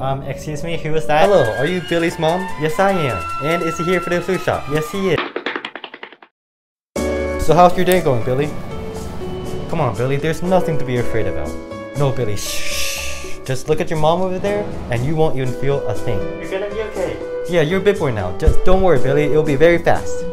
Excuse me, who is that? Hello, are you Billy's mom? Yes, I am. And is he here for the food shop? Yes, he is. So how's your day going, Billy? Come on, Billy, there's nothing to be afraid about. No, Billy, shh. Just look at your mom over there, and you won't even feel a thing. You're gonna be okay. Yeah, you're a big boy now. Just don't worry, Billy. It'll be very fast.